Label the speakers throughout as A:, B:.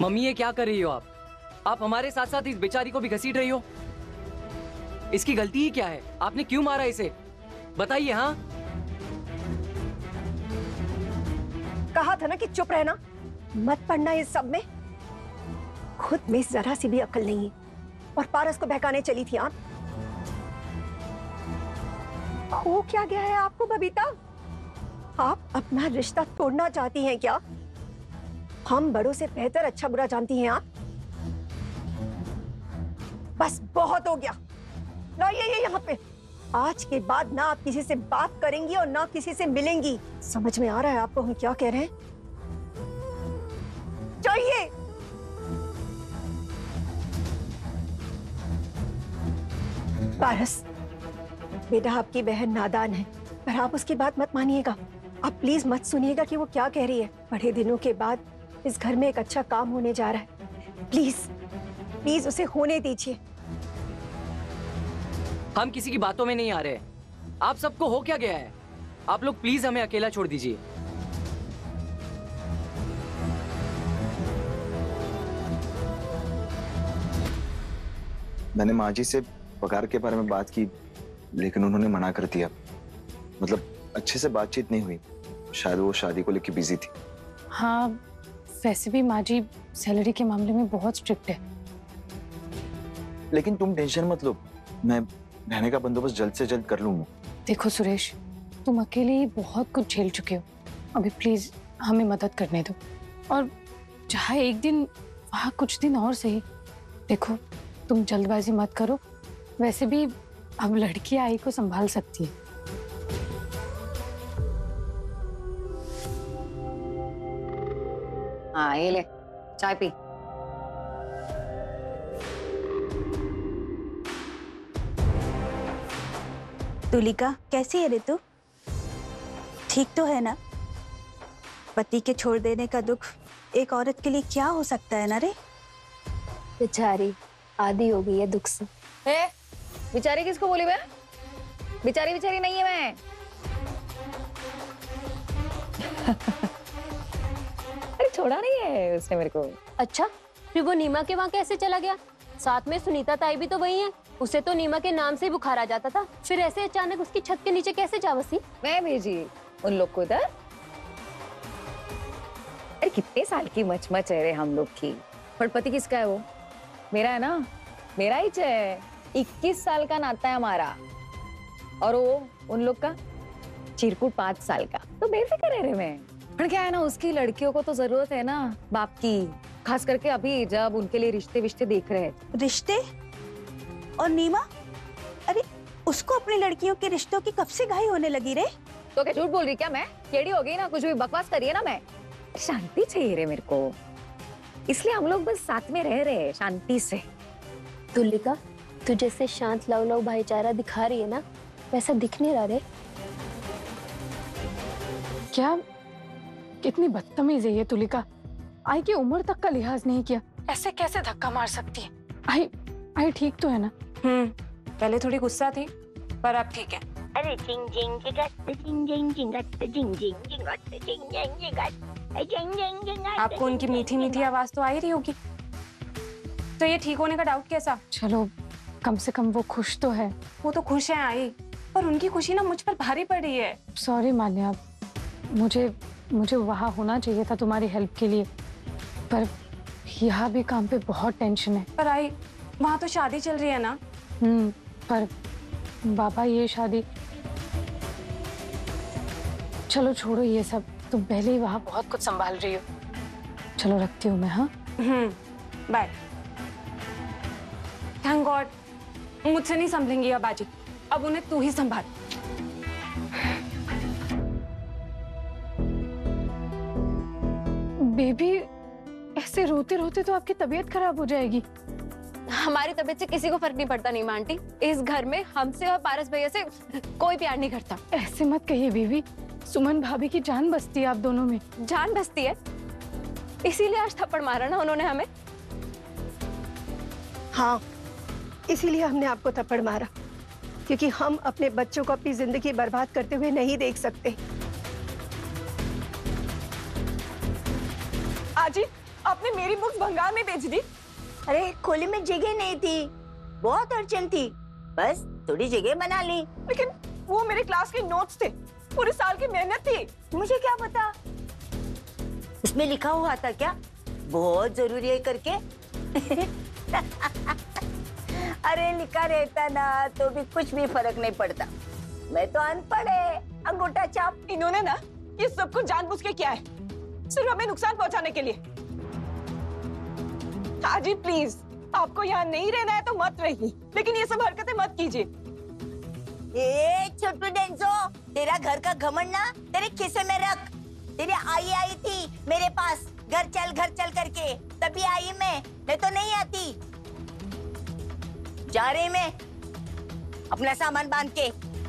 A: Mummy ये क्या कर रही हो आप? आप हमारे साथ साथ इस बेचारी को भी घसीट रही हो। इसकी गलती ही क्या है? आपने क्यों मारा इसे? बताइए। हाँ,
B: कहा था ना कि चुप रहना, मत पड़ना इस सब में। खुद में जरा सी भी अकल नहीं है और पारस को बहकाने चली थी आप। हो क्या गया है आपको बबीता? आप अपना रिश्ता तोड़ना चाहती हैं क्या? हम बड़ों से बेहतर अच्छा बुरा जानती हैं आप। बस बहुत हो गया। लाइए ये यहाँ पे। आज के बाद ना आप किसी से बात करेंगी और ना किसी से मिलेंगी। समझ में आ रहा है आपको हम क्या कह रहे हैं? चाहिए। पारस, बेटा आपकी बहन नादान है, पर आप उसकी बात मत मानिएगा। आप प्लीज मत सुनिएगा कि वो क्या कह रही है। बड़े दिनों के बाद इस घर में एक अच्छा काम होने जा रहा है। प्लीज प्लीज उसे होने दीजिए।
A: हम किसी की बातों में नहीं आ रहे। आप सबको हो क्या गया है? आप लोग प्लीज हमें अकेला छोड़ दीजिए।
C: मैंने माँ जी से पगार के बारे में बात की, लेकिन उन्होंने मना कर दिया। मतलब अच्छे से बातचीत नहीं हुई। शायद वो शादी को लेकर बिजी थी।
D: हाँ, वैसे भी माँ जी सैलरी के मामले में बहुत स्ट्रिक्ट है।
C: लेकिन तुम टेंशन मत लो, मैं रहने का बंदोबस्त जल्द से जल्द कर लूंगा।
D: देखो सुरेश, तुम अकेले ही बहुत कुछ झेल चुके हो। अभी प्लीज हमें मदद करने दो, और चाहे एक दिन वहाँ कुछ दिन और सही। देखो, तुम जल्दबाजी मत करो। वैसे भी अब लड़की आई को संभाल सकती है।
E: हाँ, ये ले चाय पी।
F: तुलिका, कैसी है रे तू? ठीक तो है ना? पति के छोड़ देने का दुख एक औरत के लिए क्या हो सकता है ना रे?
G: बेचारी आदी हो गई है दुख से।
E: बेचारी किसको बोली मैं? बेचारी बेचारी नहीं है मैं। अरे छोड़ा नहीं है उसने मेरे को।
G: अच्छा, फिर वो नीमा के वहाँ कैसे चला गया? साथ में सुनीता ताई भी तो वही है। उसे तो नीमा के नाम से ही बुखार आ जाता था, फिर ऐसे अचानक उसकी छत के नीचे कैसे जा बसी?
E: मैं भेजी उन लोग को इधर। अरे कितने साल की मचमच है रे हम लोग की। पर पति किसका है वो? मेरा है ना, मेरा ही है। 21 साल का नाता है हमारा, और वो उन लोग का चिरकुट 5 साल का। तो बेफिक्र है रे मैं। पर क्या है ना, उसकी लड़कियों को तो जरूरत है ना बाप की, खास करके अभी जब उनके लिए रिश्ते विश्ते देख रहे हैं।
F: रिश्ते? और नीमा, अरे उसको अपनी लड़कियों के रिश्तों की कब से घाई होने लगी रे?
E: तो क्या झूठ बोल रही क्या मैं? टेढ़ी हो गई ना, कुछ भी बकवास करी है ना मैं। शांति चाहिए रे मेरे को, इसलिए हम लोग बस साथ में रह रहे हैं शांति से।
G: तुलिका, तू जैसे शांत लव लव भाईचारा दिखा रही है ना, वैसा दिख नहीं रहा रे।
D: क्या कितनी बदतमीज है ये तुलिका। आई की उम्र तक का लिहाज नहीं किया। ऐसे कैसे धक्का मार सकती है? आई ठीक तो है ना?
H: पहले थोड़ी गुस्सा थी, पर अब ठीक है।
I: अरे जिंग जिंग जिंगट जिंग जिंग जिंगट जिंग जिंग जिंगट जिंग जिंग जिंगट जिंग जिंग जिंगट।
H: आपको उनकी मीठी मीठी आवाज तो आ ही रही होगी। तो ये ठीक होने का डाउट कैसा?
D: चलो, कम से कम वो खुश तो है।
H: वो तो खुश है आई, पर उनकी खुशी ना मुझ पर भारी पड़ रही है।
D: सॉरी मान्या, मुझे वहाँ होना चाहिए था तुम्हारी हेल्प के लिए, पर यहाँ भी काम पे बहुत टेंशन है।
H: पर आई, वहाँ तो शादी चल रही है ना।
D: पर बाबा ये शादी। चलो छोड़ो ये सब, तुम पहले ही वहाँ बहुत कुछ संभाल रही हो। चलो रखती हूँ मैं। हाँ,
H: बाय। थैंक गॉड, मुझसे नहीं संभलेंगी अब बाजी। अब उन्हें तू ही संभाल।
D: बेबी, ऐसे रोते रोते तो आपकी तबीयत खराब हो जाएगी।
G: हमारी तबीयत से किसी को फर्क नहीं पड़ता नीमा आंटी। इस घर में हमसे और पारस भैया से कोई प्यार नहीं करता।
D: ऐसे मत कहिए बेबी, सुमन भाभी की जान बसती है आप दोनों में।
G: जान बसती है, इसीलिए आज थप्पड़ मारा ना उन्होंने हमें।
B: हाँ, इसीलिए हमने आपको थप्पड़ मारा, क्योंकि हम अपने बच्चों को अपनी जिंदगी बर्बाद करते हुए नहीं देख सकते।
H: आजी,
J: आपने मेरी बुक्स भंगार में बेच दी।
F: अरे खोली में जगह नहीं थी, बहुत अड़चन थी, बस थोड़ी जगह बना ली।
J: लेकिन वो मेरे क्लास के नोट्स थे, पूरे साल की मेहनत थी।
F: मुझे क्या पता, उसमें लिखा हुआ था क्या बहुत जरूरी है करके? अरे लिखा रहता ना तो भी कुछ भी फर्क नहीं पड़ता। मैं तो अनपढ़ है, अंगूठा छाप।
J: इन्होंने ना ये सब कुछ जानबूझ के किया है, सिर्फ हमें नुकसान पहुंचाने के लिए। हाजी प्लीज, आपको यहाँ नहीं रहना है तो मत रहिए, लेकिन ये सब हरकतें मत कीजिए।
F: ए छोटू डेंसो, तेरा घर का घमंड ना तेरे खिस्से में रख। तेरी आई थी मेरे पास, घर चल करके, तभी आई मैं तो नहीं आती। जा रही मैं, अपना सामान बांध के।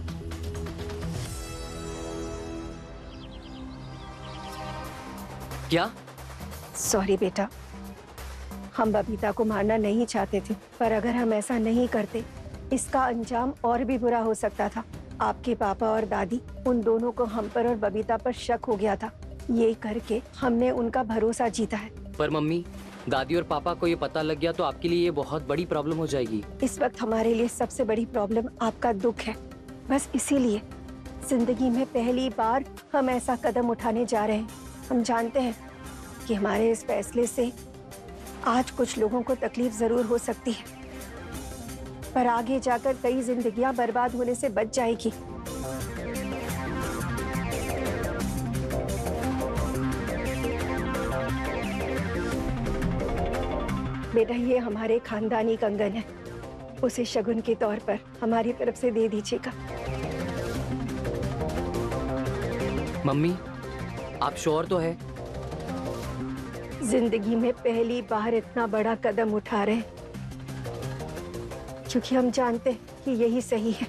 A: क्या?
B: सॉरी बेटा, हम बबीता को मारना नहीं चाहते थे, पर अगर हम ऐसा नहीं करते इसका अंजाम और भी बुरा हो सकता था। आपके पापा और दादी, उन दोनों को हम पर और बबीता पर शक हो गया था। ये करके हमने उनका भरोसा जीता है।
A: पर मम्मी, दादी और पापा को ये पता लग गया तो आपके लिए ये बहुत बड़ी प्रॉब्लम हो जाएगी।
B: इस वक्त हमारे लिए सबसे बड़ी प्रॉब्लम आपका दुख है। बस इसीलिए जिंदगी में पहली बार हम ऐसा कदम उठाने जा रहे हैं। हम जानते हैं कि हमारे इस फैसले से आज कुछ लोगों को तकलीफ जरूर हो सकती है, पर आगे जाकर कई जिंदगियां बर्बाद होने से बच जाएगी। बेटा, ये हमारे खानदानी कंगन है, उसे शगुन के तौर पर हमारी तरफ से दे दीजिएगा।
A: मम्मी, आप श्योर तो है?
B: जिंदगी में पहली बार इतना बड़ा कदम उठा रहे हैं, क्योंकि हम जानते हैं कि यही सही है।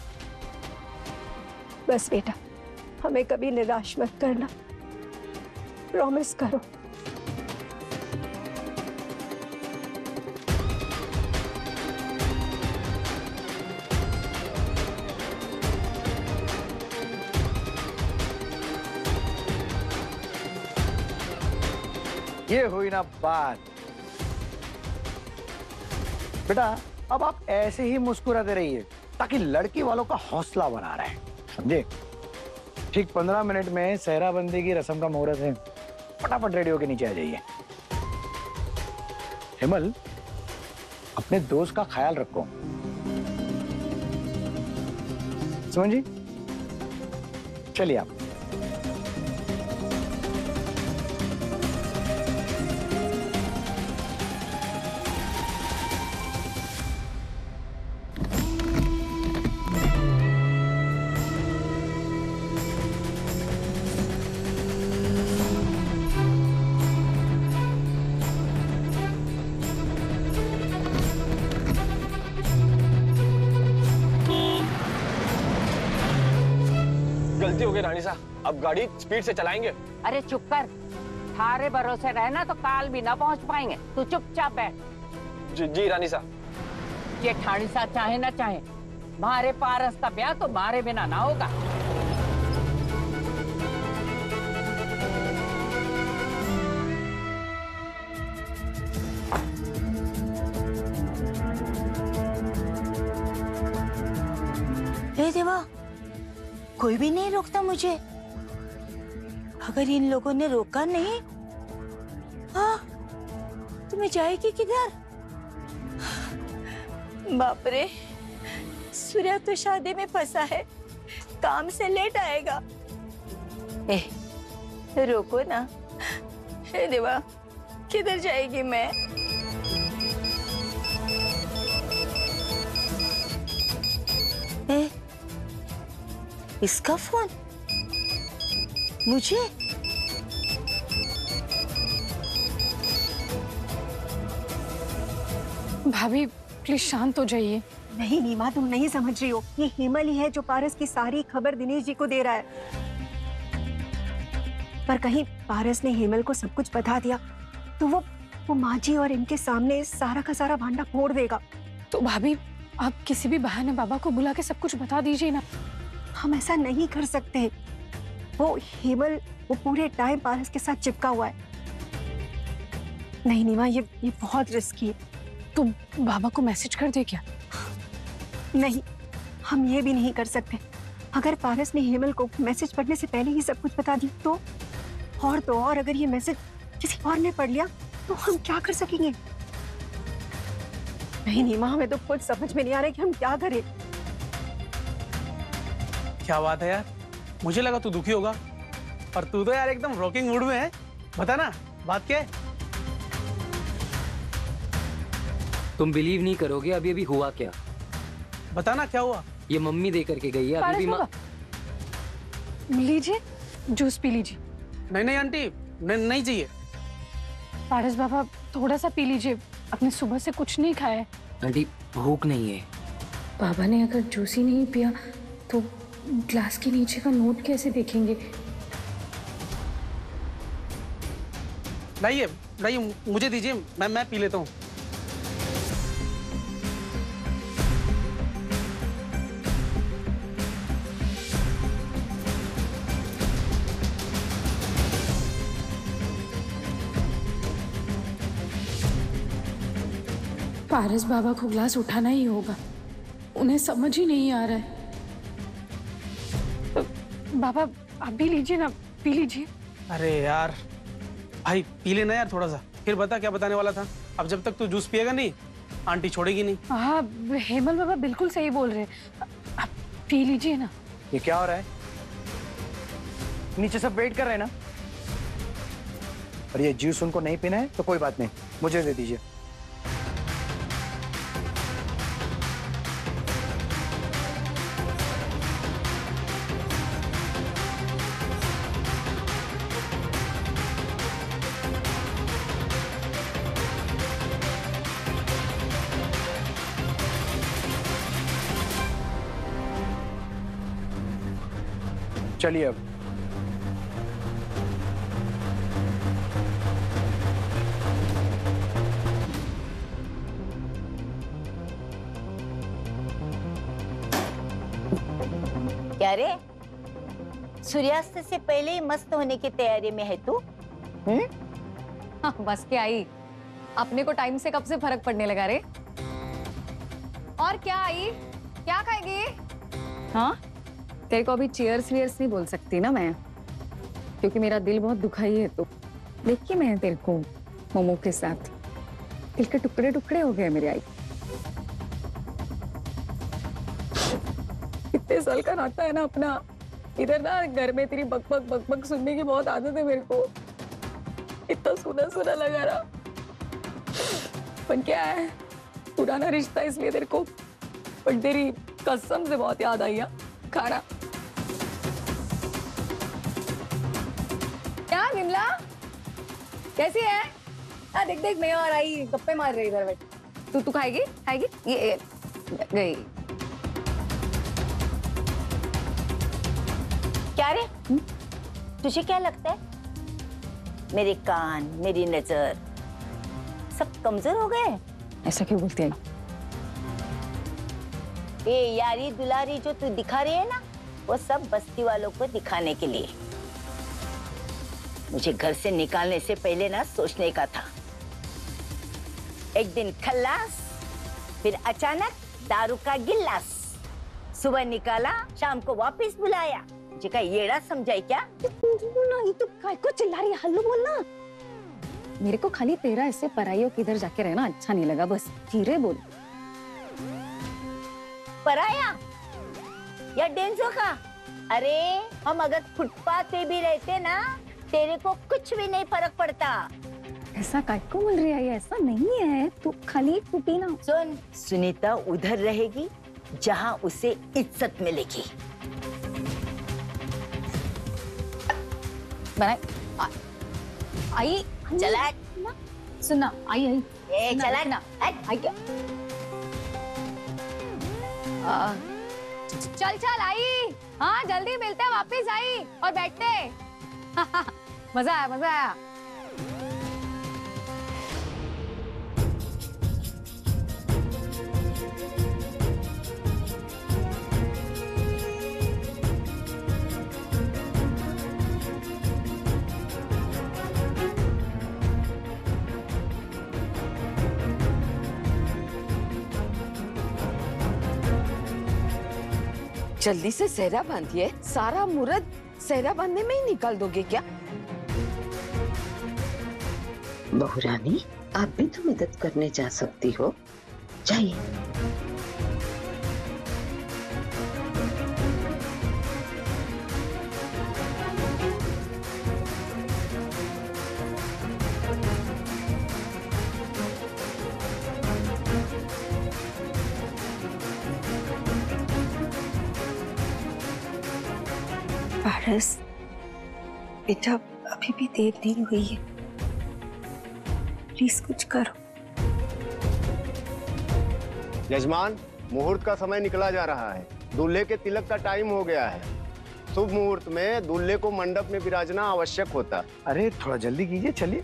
B: बस बेटा, हमें कभी निराश मत करना, प्रॉमिस करो।
K: ये हुई ना बात। बेटा, अब आप ऐसे ही मुस्कुराते रहिए ताकि लड़की वालों का हौसला बना रहे, समझे? ठीक 15 मिनट में सेहराबंदी की रस्म का मुहूर्त है, फटाफट रेडी होके नीचे आ जाइए। हिमल, अपने दोस्त का ख्याल रखो, समझी? चलिए आप।
L: गलती हो गई रानी साहब, अब गाड़ी स्पीड से चलाएंगे।
M: अरे चुप कर, थारे भरोसे रहना तो काल भी ना पहुंच पाएंगे। तू चुपचाप बैठ।
L: जी रानी साहब।
M: जेठानी साहब चाहे ना चाहे, मारे पारस का ब्याह तो मारे बिना ना होगा।
F: हे देवा, कोई भी नहीं रोकता मुझे। अगर इन लोगों ने रोका नहीं, हाँ, तो मैं जाएगी किधर? बाप रे, सूर्या तो शादी में फंसा है, काम से लेट आएगा। रोको ना। हे देवा, किधर जाएगी मैं? इसका फोन मुझे?
D: भाभी प्लीज शांत हो जाइए।
B: नहीं नीमा, तुम नहीं समझ रही हो। ये हिमल ही है जो पारस की सारी खबर दिनेश जी को दे रहा है। पर कहीं पारस ने हिमल को सब कुछ बता दिया तो वो माँ जी और इनके सामने सारा का सारा भांडा फोड़ देगा।
D: तो भाभी, आप किसी भी बहाने बाबा को बुला के सब कुछ बता दीजिए ना।
B: हम ऐसा नहीं कर सकते। वो हिमल वो पूरे टाइम पारस के साथ चिपका हुआ है। नहीं नीमा, ये बहुत रिस्की है।
D: तो बाबा को मैसेज कर दे क्या?
B: नहीं, हम ये भी नहीं कर सकते। अगर पारस ने हेमल को मैसेज पढ़ने से पहले ही सब कुछ बता दिया तो और अगर ये मैसेज किसी और ने पढ़ लिया तो हम क्या कर सकेंगे? नहीं नीमा, हमें तो कुछ समझ में नहीं आ रहा है कि हम क्या करें।
N: क्या बात है यार, मुझे लगा तू दुखी होगा और तू तो यार एकदम रॉकिंग मूड में है। बता ना, बात क्या है?
A: तुम बिलीव नहीं करोगे अभी अभी हुआ क्या।
N: बता ना क्या हुआ।
A: ये मम्मी दे करके गई है अभी भी।
D: लीजिए, जूस पी लीजिए।
N: नहीं आंटी, नहीं चाहिए।
D: पारस बाबा थोड़ा सा पी लीजिए, आपने सुबह से कुछ नहीं खाया है।
A: आंटी भूख नहीं है।
D: बाबा ने अगर जूस ही नहीं पिया तो ग्लास के नीचे का नोट कैसे देखेंगे?
N: लाइए मुझे दीजिए, मैं पी लेता हूँ।
D: पारस बाबा को ग्लास उठाना ही होगा, उन्हें समझ ही नहीं आ रहा है। बाबा आप भी लीजिए ना, पी लीजिए।
N: अरे यार भाई पी लेना यार थोड़ा सा, फिर बता क्या बताने वाला था। अब जब तक तू जूस पिएगा नहीं आंटी छोड़ेगी नहीं।
D: हाँ हेमल बाबा बिल्कुल सही बोल रहे हैं, आप पी लीजिए ना।
K: ये क्या हो रहा है? नीचे सब वेट कर रहे हैं ना। और ये जूस उनको नहीं पीना है तो कोई बात नहीं, मुझे दे दीजिए। चलिए अब
F: क्या रे, सूर्यास्त से पहले ही मस्त होने की तैयारी में है तू?
E: हाँ, बस के आई, अपने को टाइम से कब से फर्क पड़ने लगा रे। और क्या आई, क्या खाएगी? हाँ तेरे को अभी चीयर्स वियर्स नहीं बोल सकती ना मैं, क्योंकि मेरा दिल बहुत दुखाई है। तो देखिए मैं तेरे को मोमो के साथ दिल के टुकड़े टुकड़े हो गए मेरे आई। कितने साल का नाता है ना अपना। इधर ना घर में तेरी बक सुनने की बहुत आदत है मेरे को, इतना सुना सुना लगा रहा। पर क्या है, पुराना रिश्ता इसलिए तेरे को, पर तेरी कसम से बहुत याद आई है। खाना क्या विमला, कैसी है? देख देख मैं और आई गप्पे मार रही इधर बैठ। तू खाएगी खाएगी? ये गई
F: क्या रे? तुझे क्या लगता है मेरे कान, मेरी नजर सब कमजोर हो गए?
E: ऐसा क्यों बोलती है?
F: ये यारी दुलारी जो तू दिखा रही है ना, वो सब बस्ती वालों को दिखाने के लिए। मुझे घर से निकालने से पहले ना सोचने का था। एक दिन खल्लास, फिर अचानक दारू का गिलास। सुबह निकाला, शाम को वापस बुलाया। मुझे का येड़ा समझाई क्या?
E: नहीं तो काय को चिल्ला रही है? हल्लो बोलना। मेरे को खाली तेरा ऐसे पराइयों के इधर जाके रहना अच्छा नहीं लगा, बस धीरे बोल।
F: पराया या डेंजो का? अरे हम अगर फुटपाथ पे भी रहते ना, तेरे को कुछ भी नहीं फर्क पड़ता।
E: ऐसा काय को बोल रही है? ऐसा नहीं है, तू खाली टूटी ना।
F: सुन, सुनीता उधर रहेगी जहाँ उसे इज्जत मिलेगी।
E: आई
F: चला
E: सुना, आई
F: चला
E: ना आई क्या? चल आई। हाँ जल्दी मिलते हैं, वापस आई और बैठते। मजा आया।
M: जल्दी से सेहरा बांधिए। सारा मुहूर्त सेहरा बांधने में ही निकाल दोगे क्या? बहू रानी, आप भी तो मदद करने जा सकती हो, जाइए।
B: पारस, बेटा अभी भी देर नहीं हुई है, प्लीज कुछ करो।
O: यजमान, मुहूर्त का समय निकला जा रहा है। दूल्हे के तिलक का टाइम हो गया है। शुभ मुहूर्त में दूल्हे को मंडप में विराजना आवश्यक होता।
K: अरे थोड़ा जल्दी कीजिए, चलिए।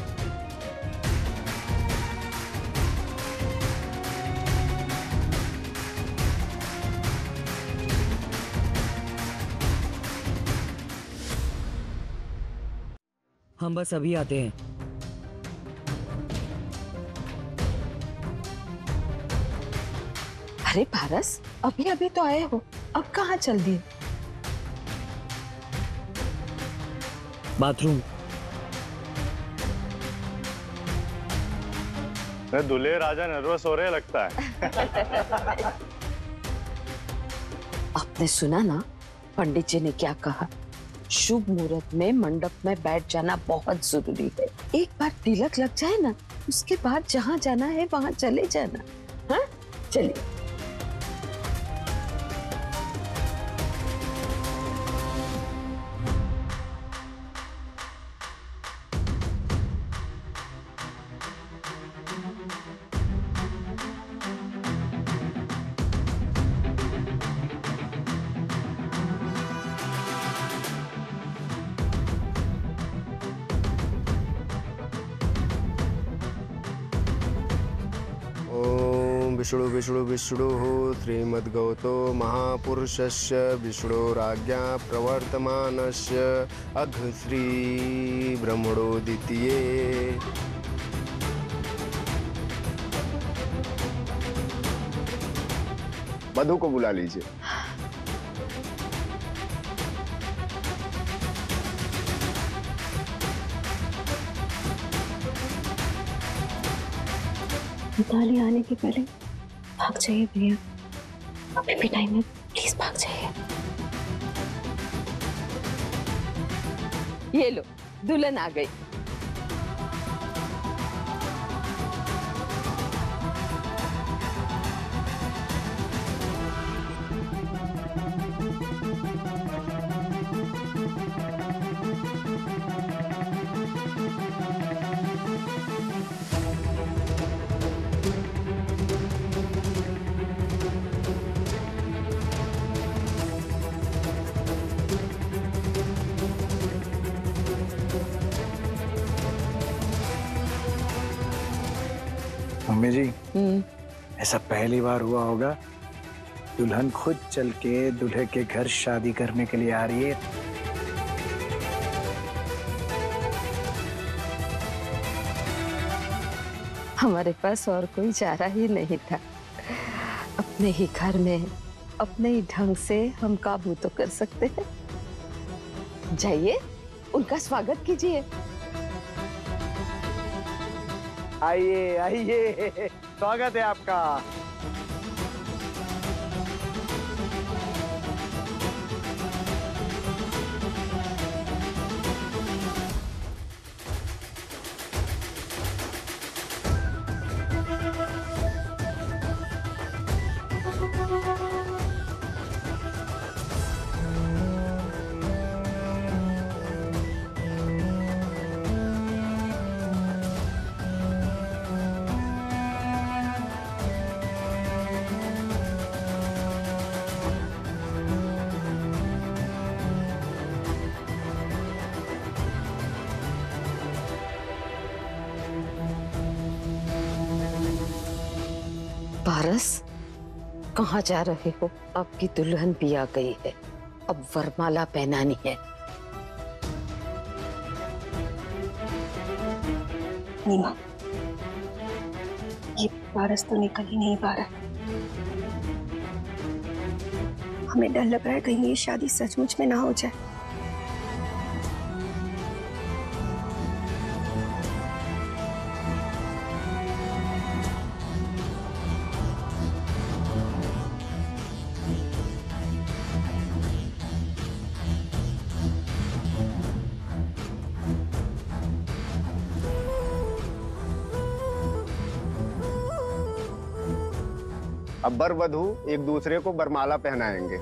A: हम बस अभी आते हैं।
M: अरे पारस, अभी अभी तो आए हो, अब कहाँ चल दिए?
A: बाथरूम।
P: दूल्हे राजा नर्वस हो रहे लगता है।
M: आपने सुना ना पंडित जी ने क्या कहा? शुभ मुहूर्त में मंडप में बैठ जाना बहुत जरूरी है। एक बार तिलक लग जाए ना, उसके बाद जहाँ जाना है वहाँ चले जाना। हाँ, चलिए।
O: विष्णु विष्णु विष्णु श्रीमद्गौतो महापुरुषस्य विष्णुराज्ञा प्रवर्तमानस्य अघश्री ब्रह्मणो द्वितीये। वधू को बुला लीजिए।
B: मिताली आने के पहले भाग जाइए भैया, अभी भी टाइम है, प्लीज भाग जाइए।
M: ये लो, दुल्हन आ गई।
K: मम्मी जी, ऐसा पहली बार हुआ होगा दुल्हन खुद चल के दूल्हे के घर शादी करने के लिए आ रही है।
M: हमारे पास और कोई चारा ही नहीं था। अपने ही घर में अपने ही ढंग से हम काबू तो कर सकते हैं। जाइए, उनका स्वागत कीजिए।
K: आइए आइए, स्वागत है आपका।
M: पारस, कहाँ जा रहे हो? आपकी दुल्हन भी आ गई है, अब वरमाला पहनानी है।
B: नीमा, ये पारस तो निकल ही नहीं पा रहा। हमें डर लग रहा है कहीं ये शादी सचमुच में ना हो जाए।
O: अब वर वधू एक दूसरे को वरमाला पहनाएंगे।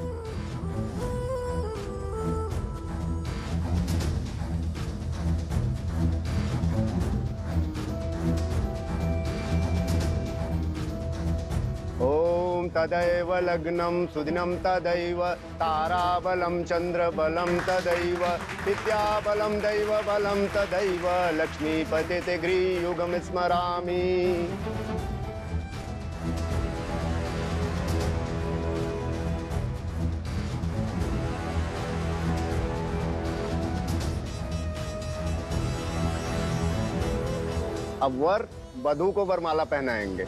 O: ओम तदैव लग्नं सुदिनं तदैव ताराबलं चंद्रबलं तदैव विद्याबलं दैवबलं तदैव लक्ष्मीपते गृहयुगं स्मरामि। अब वर वधू को वरमाला पहनाएंगे।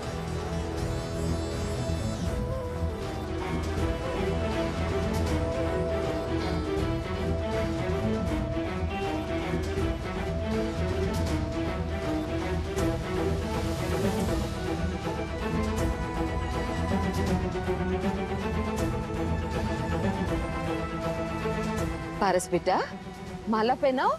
M: पारस बेटा, माला पहनाओ।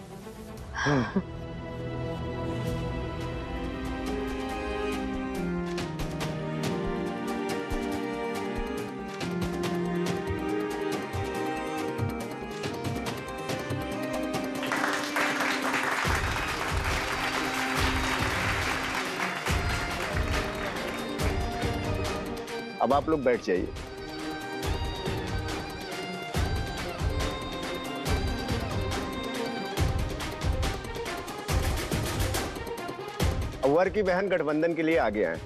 O: अब आप लोग बैठ जाइए। वर की बहन गठबंधन के लिए आगे आए।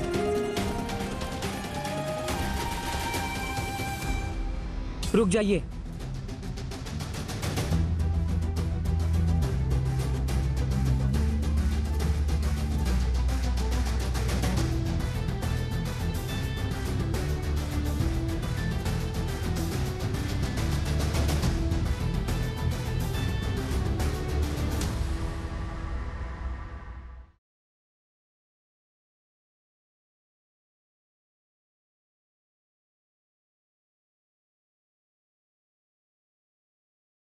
A: रुक जाइए।